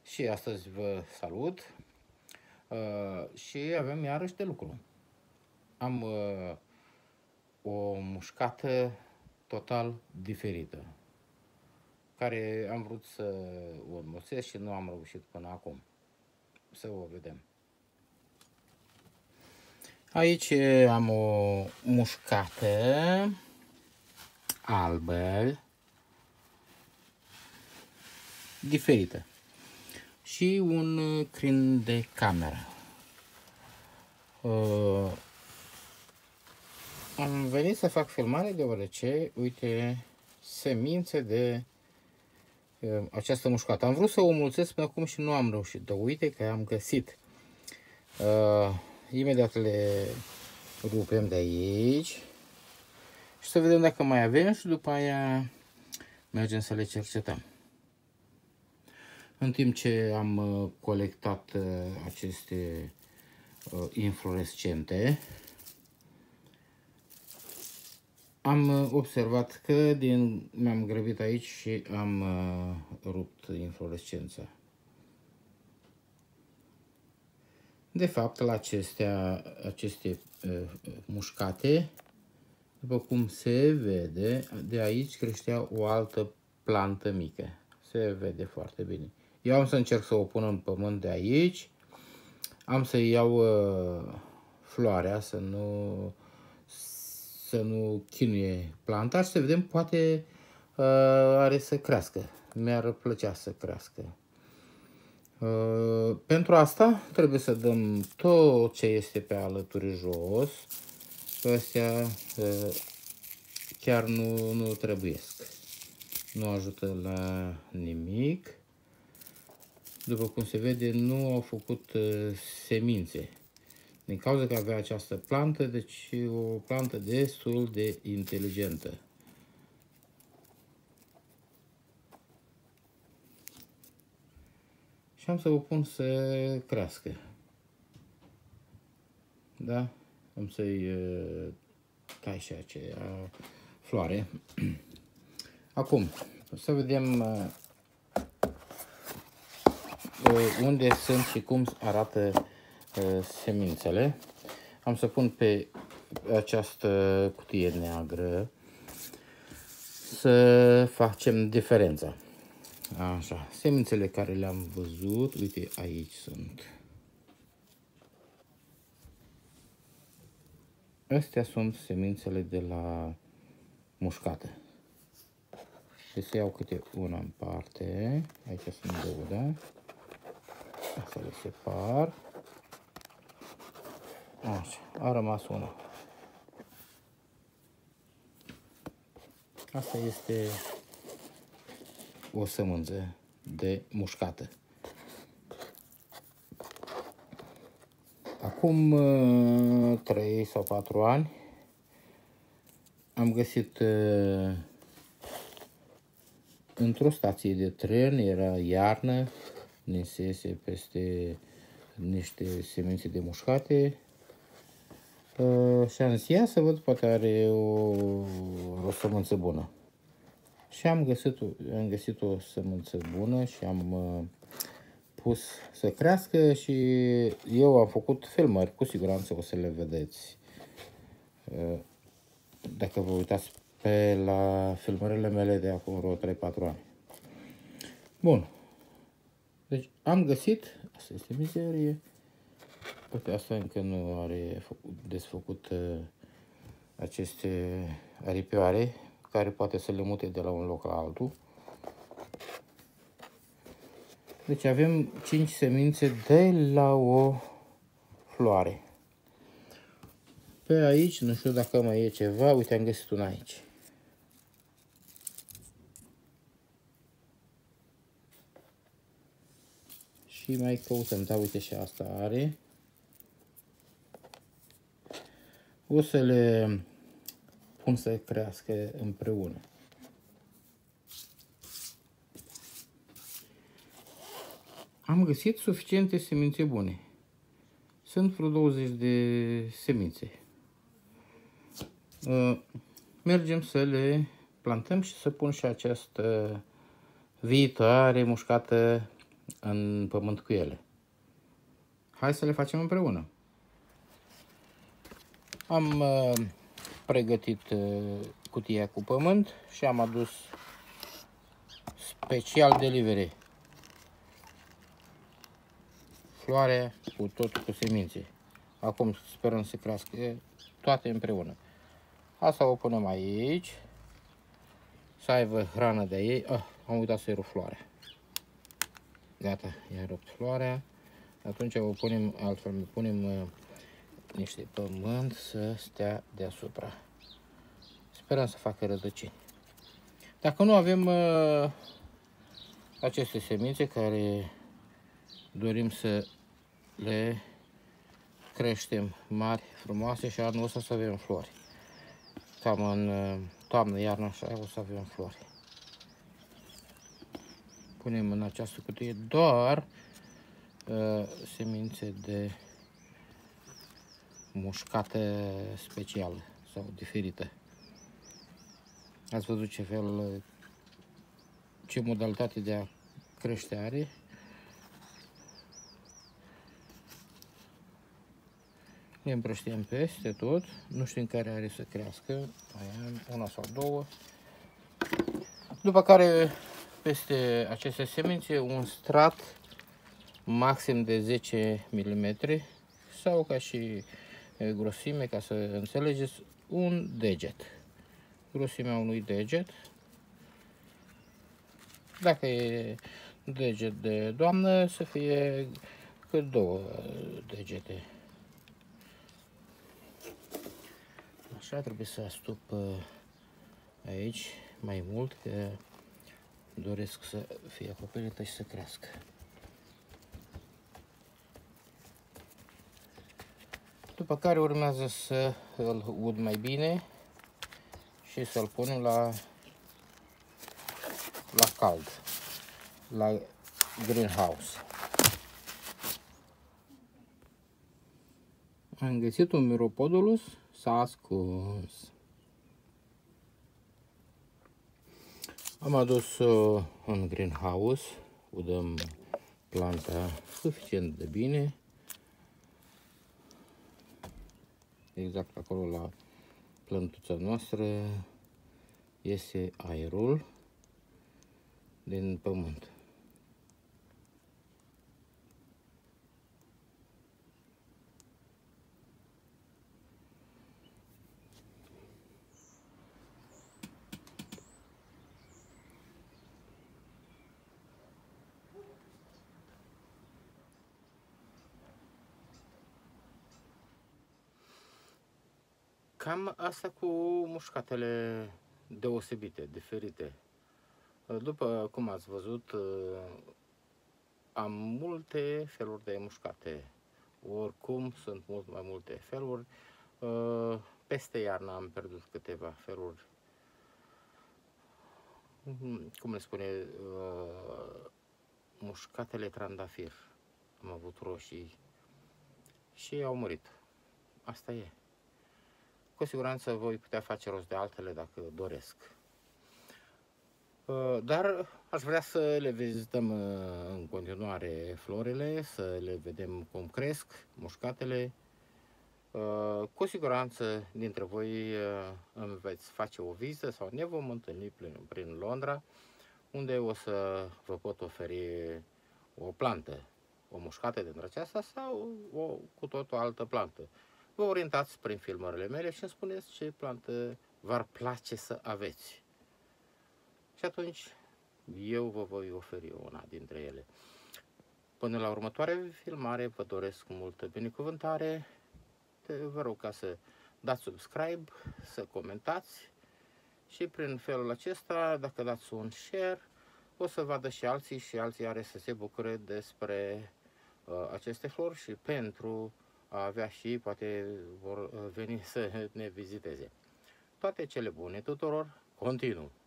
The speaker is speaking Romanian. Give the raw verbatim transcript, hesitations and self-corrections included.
Și astăzi vă salut uh, și avem iarăși de lucru. Am uh, o mușcată total diferită, care am vrut să o înmulțesc și nu am reușit până acum. Să o vedem. Aici am o mușcată albă, diferită. Și un crin de cameră. Uh, am venit să fac filmare deoarece, uite, semințe de uh, această mușcată. Am vrut să o mulțesc până acum și nu am reușit, dar uite că am găsit. Uh, imediat le rupem de aici și să vedem dacă mai avem și după aia mergem să le cercetăm. În timp ce am colectat aceste inflorescente, am observat că din mi-am grăbit aici și am rupt inflorescența. De fapt, la acestea, aceste mușcate, după cum se vede, de aici creștea o altă plantă mică. Se vede foarte bine. Eu am să încerc să o pun în pământ de aici. Am să iau uh, floarea, să nu, să nu chinuie planta și să vedem, poate uh, are să crească. Mi-ar plăcea să crească. Uh, pentru asta trebuie să dăm tot ce este pe alături jos. Astea uh, chiar nu, nu trebuiesc. Nu ajută la nimic. După cum se vede, nu au făcut uh, semințe. Din cauza că avea această plantă, deci o plantă destul de inteligentă. Și am să o pun să crească. Da? Am să-i uh, tai și aceea floare. Acum, să vedem uh, unde sunt și cum arată uh, semințele. Am să pun pe această cutie neagră să facem diferența. Așa, semințele care le-am văzut, uite, aici sunt. Astea sunt semințele de la mușcată. Și să iau câte una în parte. Aici sunt două, da? Asta le separ. Așa, a rămas una. Asta este o sămânță de mușcată. Acum trei sau patru ani am găsit într-o stație de tren, era iarnă, ninsese peste niște semințe de mușcate și am zis, ia să văd, poate are o, o sămânță bună. Și am găsit, am găsit o sămânță bună și am uh, pus să crească și eu am făcut filmări, cu siguranță o să le vedeți. Uh, dacă vă uitați pe la filmările mele de acum vreo trei patru ani. Bun. Deci am găsit, asta este mizerie. Uite, asta încă nu are desfăcut uh, aceste aripioare, care poate să le mute de la un loc la altul. Deci avem cinci semințe de la o floare. Pe aici, nu știu dacă mai e ceva, uite, am găsit una aici. Și mai căutăm, da, uite, și asta are. O să le pun să crească împreună. Am găsit suficiente semințe bune. Sunt vreo douăzeci de semințe. Mergem să le plantăm și să pun și această viitoare mușcată în pământ cu ele. Hai să le facem împreună. Am uh, pregătit uh, cutia cu pământ și am adus special delivery floarea cu tot cu semințe. Acum sperăm să crească toate împreună. Asta o punem aici, să aibă hrană de ei. Ah, am uitat să-i rup floarea. Gata, i-am rupt floarea. Atunci o punem altfel, punem uh, niște pământ să stea deasupra. Sperăm să facă rădăcini. Dacă nu avem uh, aceste semințe care dorim să le creștem mari, frumoase și anul ăsta să avem flori. Cam în uh, toamnă, iarnă, așa, o să avem flori. Punem în această cutie doar uh, semințe de mușcată specială sau diferită. Ați văzut ce fel, ce modalitate de a crește are. Le împrăștiem peste tot. Nu știm care are să crească. Mai am una sau două. După care peste aceste semințe un strat maxim de zece milimetri sau ca și grosime, ca să înțelegeți, un deget. Grosimea unui deget. Dacă e deget de doamnă, să fie cât două degete. Așa, trebuie să astup aici mai mult, că doresc să fie acoperită și să crească. După care urmează să îl ud mai bine și să-l punem la, la cald, la greenhouse. Am găsit un Myropodulus, s-a ascuns. Am adus uh, în greenhouse, udăm planta suficient de bine. Exact acolo la plântuța noastră iese aerul din pământ. Cam asta cu mușcatele deosebite, diferite. După cum ați văzut, am multe feluri de mușcate. Oricum, sunt mult mai multe feluri. Peste iarnă am pierdut câteva feluri. Cum le spune, mușcatele trandafir. Am avut roșii și au murit. Asta e. Cu siguranță voi putea face rost de altele dacă doresc. Dar aș vrea să le vizităm în continuare florile, să le vedem cum cresc mușcatele. Cu siguranță dintre voi îmi veți face o vizită sau ne vom întâlni prin Londra, unde o să vă pot oferi o plantă, o mușcată dintre aceasta sau o cu tot o altă plantă. Vă orientați prin filmările mele și îmi spuneți ce plantă v-ar place să aveți. Și atunci eu vă voi oferi una dintre ele. Până la următoarea filmare vă doresc multă binecuvântare. Vă rog ca să dați subscribe, să comentați și prin felul acesta, dacă dați un share, o să vadă și alții și alții are să se bucure despre uh, aceste flori și pentru a avea și poate vor veni să ne viziteze. Toate cele bune tuturor, continuu!